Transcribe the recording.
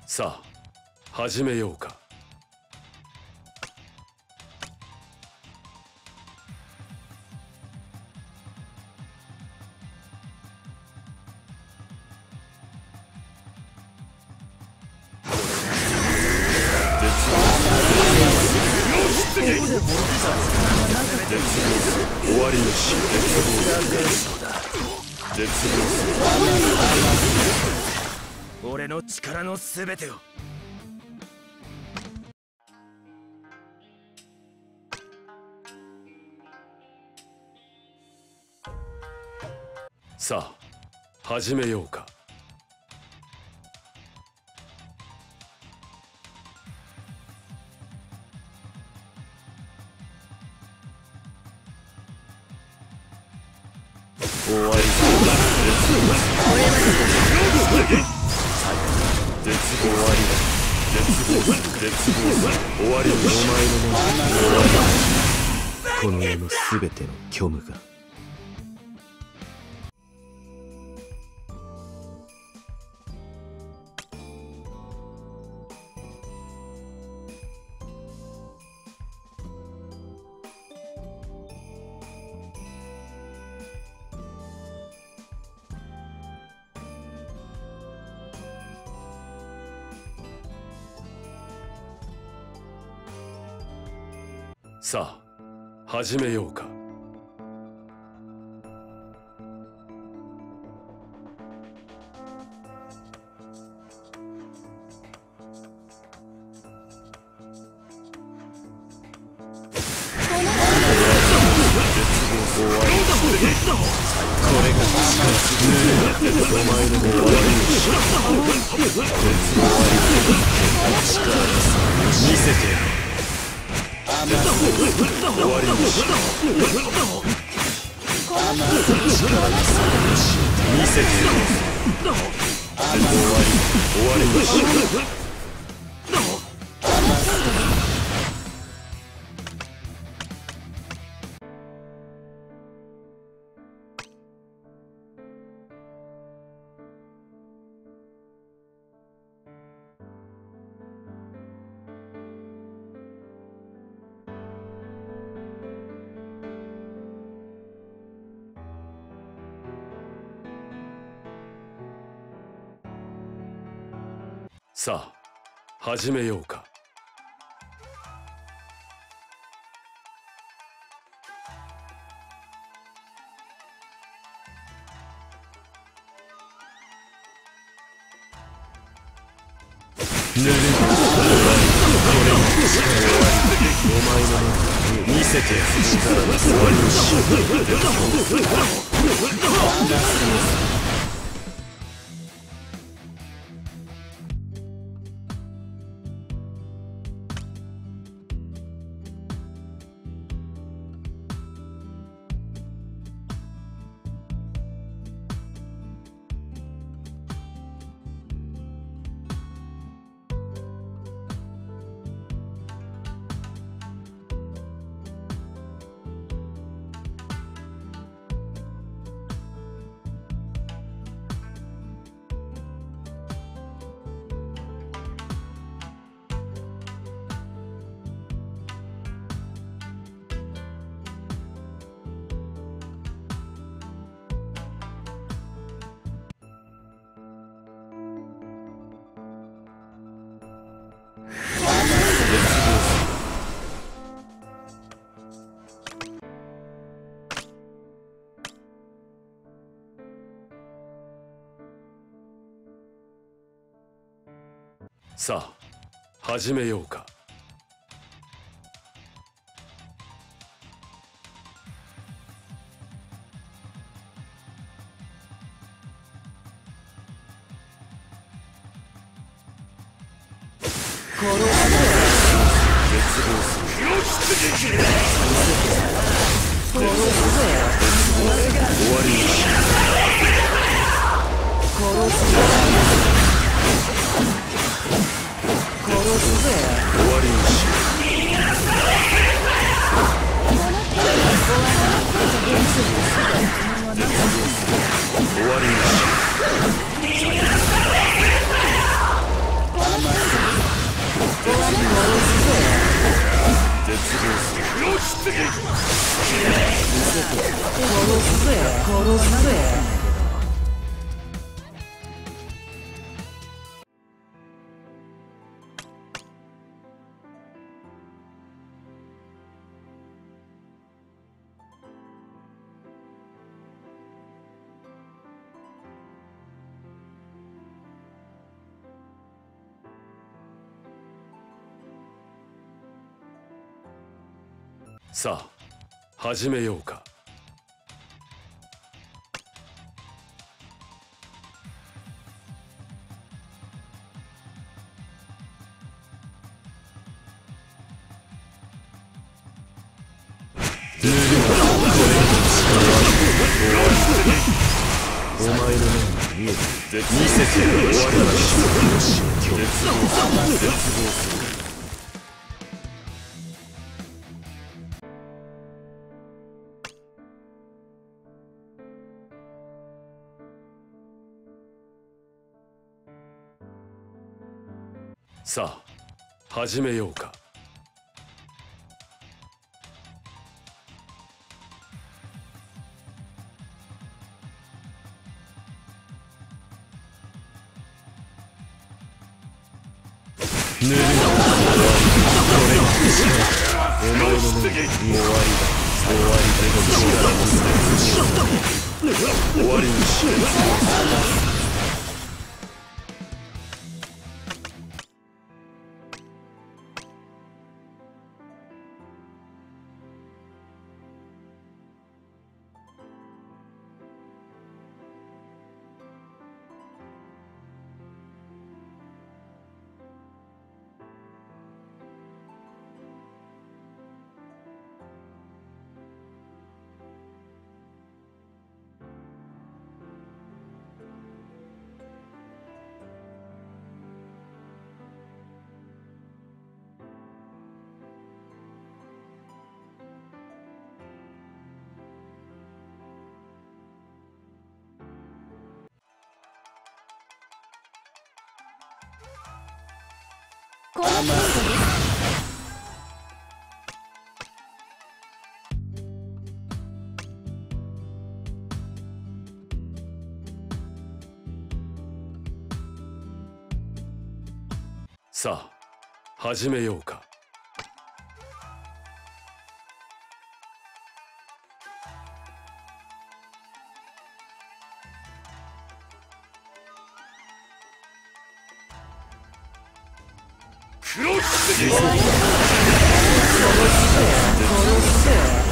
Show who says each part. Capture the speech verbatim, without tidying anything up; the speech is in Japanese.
Speaker 1: さあ始めようか。終わりのし絶望する。
Speaker 2: 俺の力のすべてを。
Speaker 1: さあ始めようか。終わり絶望終わりだ。絶望する絶望する。終わりのし
Speaker 3: この世のすべての虚無が。
Speaker 1: さあ始めようか。見せてやろう。終わりにし見せてやろう。終わりにしさあ始めようか。ぬるいお前の目見せてやる。力の終わりをしさあ始めようか。終わりにしさあ始めようか。お前の目に見えて見せてやる。終わりだ。絶望する。絶望する。さあ始めようか。ぬるい。お前の目に終わりだ。終わりだ。終わりにしろ。
Speaker 4: この程度です。
Speaker 1: さあ始めようか。
Speaker 4: 殺せ